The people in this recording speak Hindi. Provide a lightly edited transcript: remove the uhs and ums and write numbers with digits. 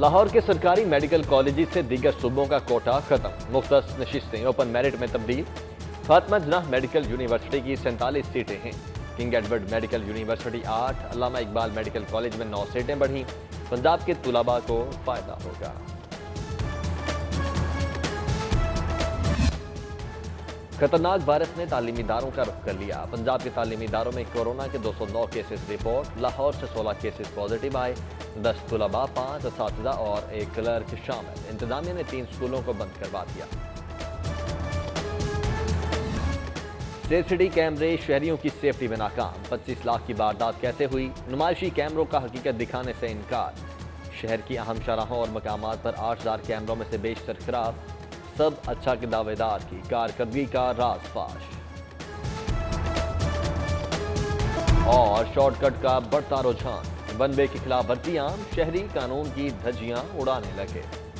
लाहौर के सरकारी मेडिकल कॉलेज से दीगर सूबों का कोटा खत्म, मुख्तस नशिस्तें ओपन मेरिट में तब्दील। फातिमा जनाह मेडिकल यूनिवर्सिटी की 47 सीटें हैं। King Edward medical university 8, Allama Iqbal medical college में 9 सीटें बढ़ी। पंजाब के तुलबा को फायदा होगा। खतरनाक वायरस ने तालीमी इदारों का रुख कर लिया। पंजाब के तालीमी इदारों में कोरोना के 209 केसेस रिपोर्ट। लाहौर से 16 केसेस पॉजिटिव आए। 10 तुलबा, 5 असातिज़ा और 1 क्लर्क शामिल। इंतजामिया ने 3 स्कूलों को बंद करवा दिया। सीसीटीवी कैमरे शहरियों की सेफ्टी में नाकाम। 25 लाख की वारदात कैसे हुई? नुमाइशी कैमरों का हकीकत दिखाने से इनकार। शहर की अहम शाहराहों और मकामात पर 8000 कैमरों में से बेशतर खराब। सब अच्छा के दावेदार की कारकर्दगी का राज फाश। और शॉर्टकट का बढ़ता रुझान, वन वे के खिलाफ वर्जियां, शहरी कानून की धज्जियां उड़ाने लगे।